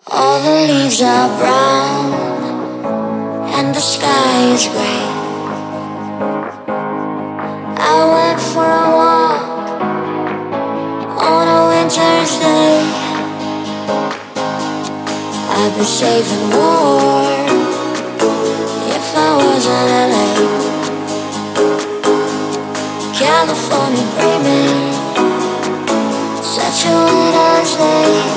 All the leaves are brown and the sky is grey. I went for a walk on a winter's day. I'd be safe and warm if I was in LA. California dreaming, such a winter's day.